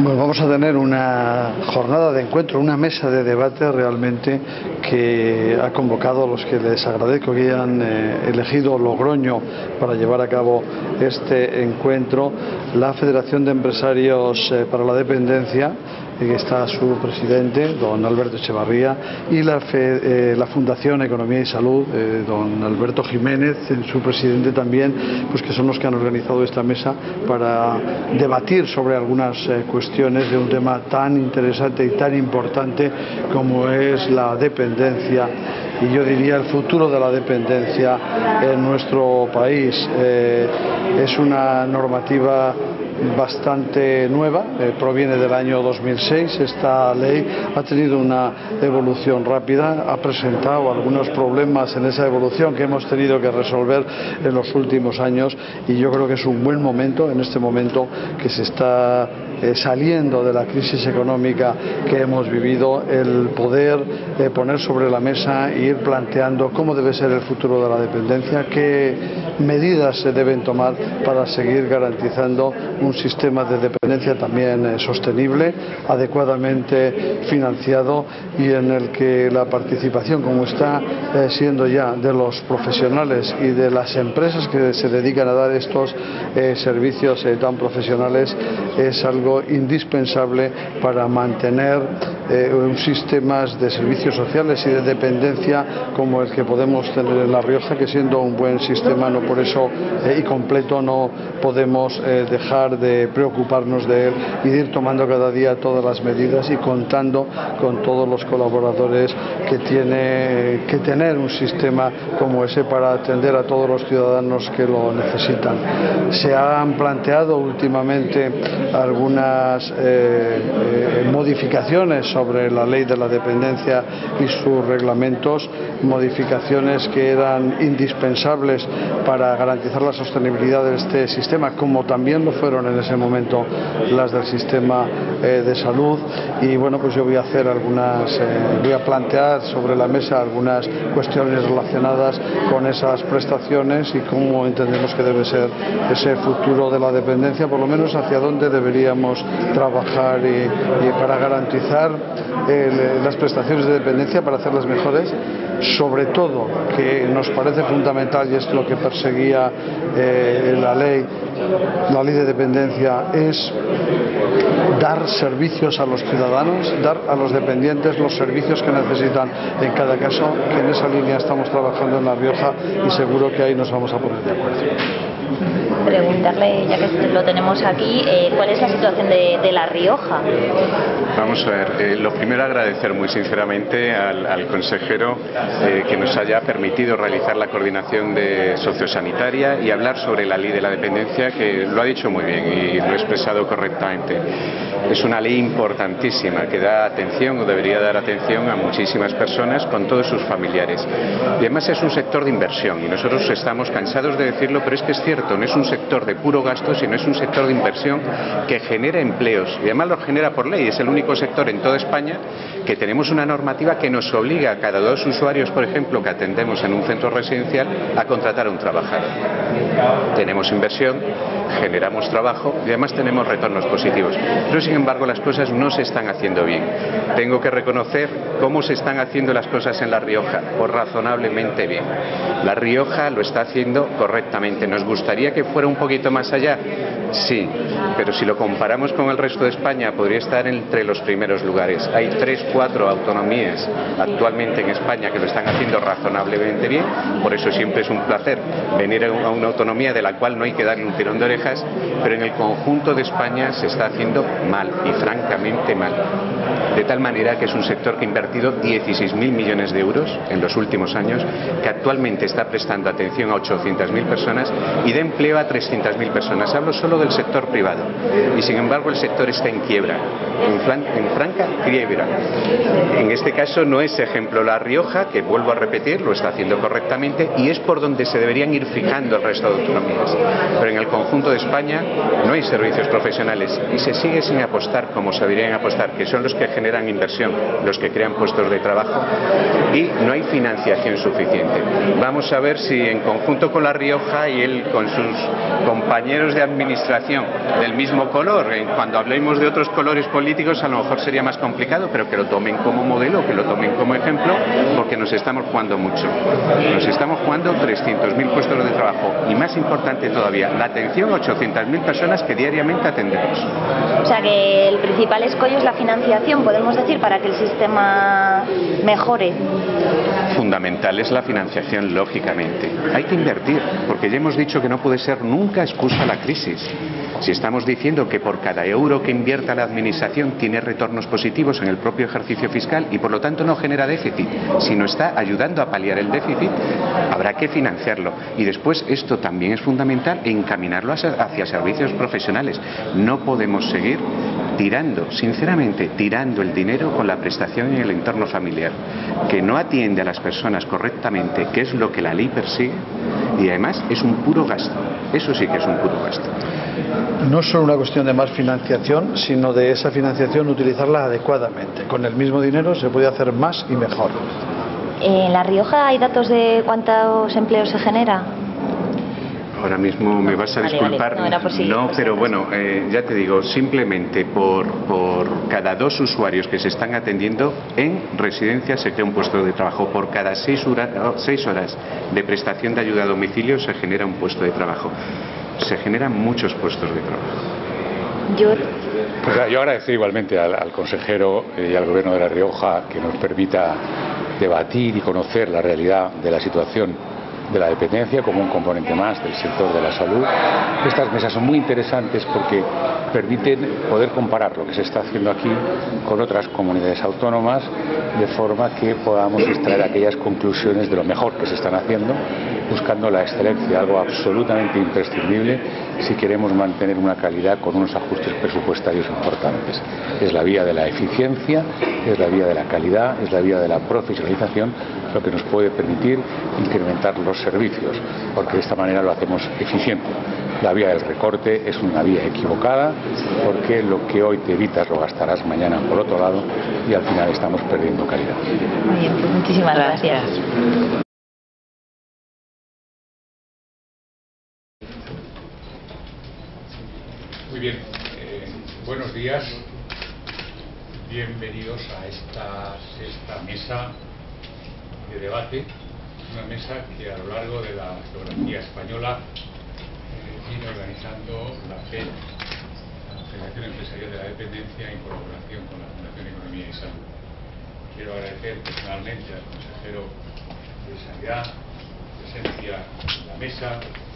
Bueno, vamos a tener una jornada de encuentro, una mesa de debate realmente que ha convocado a los que les agradezco que hayan elegido Logroño para llevar a cabo este encuentro, la Federación de Empresarios para la Dependencia, que está su presidente, don Alberto Echevarría, y la Fundación Economía y Salud, don Alberto Jiménez, su presidente también, pues que son los que han organizado esta mesa para debatir sobre algunas cuestiones de un tema tan interesante y tan importante como es la dependencia, y yo diría el futuro de la dependencia en nuestro país. Es una normativa bastante nueva, proviene del año 2006. Esta ley ha tenido una evolución rápida, ha presentado algunos problemas en esa evolución que hemos tenido que resolver en los últimos años, y yo creo que es un buen momento, en este momento que se está saliendo de la crisis económica que hemos vivido, el poder poner sobre la mesa e ir planteando cómo debe ser el futuro de la dependencia, qué medidas se deben tomar para seguir garantizando un sistema de dependencia también sostenible, adecuadamente financiado, y en el que la participación, como está siendo ya, de los profesionales y de las empresas que se dedican a dar estos servicios tan profesionales, es algo indispensable para mantener un sistema de servicios sociales y de dependencia como el que podemos tener en La Rioja, que siendo un buen sistema, no por eso y completo, no podemos dejar de preocuparnos de él y de ir tomando cada día todas las medidas y contando con todos los colaboradores que tiene que tener un sistema como ese para atender a todos los ciudadanos que lo necesitan. Se han planteado últimamente algunas modificaciones sobre la ley de la dependencia y sus reglamentos, modificaciones que eran indispensables para garantizar la sostenibilidad de este sistema, como también lo fueron en ese momento las del sistema de salud. Y bueno, pues yo voy a plantear sobre la mesa algunas cuestiones relacionadas con esas prestaciones y cómo entendemos que debe ser ese futuro de la dependencia, por lo menos hacia dónde deberíamos trabajar y para garantizar las prestaciones de dependencia, para hacerlas mejores. Sobre todo, que nos parece fundamental, y es lo que perseguía la ley de dependencia, es dar servicios a los ciudadanos, dar a los dependientes los servicios que necesitan en cada caso, que en esa línea estamos trabajando en La Rioja y seguro que ahí nos vamos a poner de acuerdo. Preguntarle, ya que lo tenemos aquí, ¿cuál es la situación de La Rioja? Vamos a ver, lo primero agradecer muy sinceramente al consejero que nos haya permitido realizar la coordinación de sociosanitaria y hablar sobre la ley de la dependencia, que lo ha dicho muy bien y lo ha expresado correctamente. Es una ley importantísima que da atención, o debería dar atención, a muchísimas personas con todos sus familiares. Y además es un sector de inversión, y nosotros estamos cansados de decirlo, pero es que es cierto, no es un sector de puro gasto, sino es un sector de inversión que genera empleos, y además lo genera por ley. Es el único sector en toda España que tenemos una normativa que nos obliga a cada 2 usuarios, por ejemplo, que atendemos en un centro residencial, a contratar a un trabajador. Tenemos inversión, generamos trabajo y además tenemos retornos positivos. Pero sin embargo las cosas no se están haciendo bien. Tengo que reconocer cómo se están haciendo las cosas en La Rioja, pues razonablemente bien. La Rioja lo está haciendo correctamente. ¿Nos gustaría que fuera un poquito más allá? Sí, pero si lo comparamos con el resto de España, podría estar entre los primeros lugares. Hay 3-4 autonomías actualmente en España que lo están haciendo razonablemente bien. Por eso siempre es un placer venir a una autonomía de la cual no hay que darle un tirón de orejas, pero en el conjunto de España se está haciendo mal, y francamente mal. De tal manera que es un sector que ha invertido 16.000 millones de euros en los últimos años, que actualmente está prestando atención a 800.000 personas y da empleo a 300.000 personas. Hablo solo del sector privado, y sin embargo el sector está en quiebra, en franca quiebra. En este caso no es ejemplo La Rioja, que vuelvo a repetir, lo está haciendo correctamente y es por donde se deberían ir fijando el resto de autonomías. Pero en el conjunto de España no hay servicios profesionales y se sigue sin apostar como se deberían apostar, que son los que generan inversión, los que crean puestos de trabajo, y no hay financiación suficiente. Vamos a ver si en conjunto con La Rioja y él con sus compañeros de administración del mismo color. Cuando hablemos de otros colores políticos a lo mejor sería más complicado, pero que lo tomen como modelo, que lo tomen como ejemplo, porque nos estamos jugando mucho. Nos estamos jugando 300.000 puestos de trabajo y, más importante todavía, la atención a 800.000 personas que diariamente atendemos. O sea que el principal escollo es la financiación, podemos decir, para que el sistema mejore. Fundamental es la financiación, lógicamente. Hay que invertir, porque ya hemos dicho que no puede ser nunca excusa la crisis. Si estamos diciendo que por cada euro que invierta la administración tiene retornos positivos en el propio ejercicio fiscal y por lo tanto no genera déficit, sino está ayudando a paliar el déficit, habrá que financiarlo. Y después esto también es fundamental, encaminarlo hacia servicios profesionales. No podemos seguir tirando, sinceramente, tirando el dinero con la prestación en el entorno familiar, que no atiende a las personas correctamente, que es lo que la ley persigue, y además es un puro gasto. Eso sí que es un puro gasto. No es solo una cuestión de más financiación, sino de esa financiación utilizarla adecuadamente. Con el mismo dinero se puede hacer más y mejor. ¿En La Rioja hay datos de cuántos empleos se genera? Ahora mismo me vas a disculpar, vale. No, pero bueno, ya te digo, simplemente por cada 2 usuarios que se están atendiendo en residencia se crea un puesto de trabajo. Por cada 6 horas de prestación de ayuda a domicilio se genera un puesto de trabajo. Se generan muchos puestos de trabajo. Pues yo agradezco igualmente al consejero y al Gobierno de La Rioja que nos permita debatir y conocer la realidad de la situación de la dependencia como un componente más del sector de la salud. Estas mesas son muy interesantes porque permiten poder comparar lo que se está haciendo aquí con otras comunidades autónomas, de forma que podamos extraer aquellas conclusiones de lo mejor que se están haciendo, buscando la excelencia, algo absolutamente imprescindible si queremos mantener una calidad con unos ajustes presupuestarios importantes. Es la vía de la eficiencia, es la vía de la calidad, es la vía de la profesionalización, lo que nos puede permitir incrementar los servicios, porque de esta manera lo hacemos eficiente. La vía del recorte es una vía equivocada, porque lo que hoy te evitas lo gastarás mañana por otro lado y al final estamos perdiendo calidad. Muy bien, pues muchísimas gracias. Muy bien, buenos días, bienvenidos a esta sexta mesa de debate, una mesa que a lo largo de la geografía española viene organizando la FED, la Federación Empresarial de la Dependencia, en colaboración con la Fundación Economía y Salud. Quiero agradecer personalmente al consejero de Sanidad su presencia en la mesa,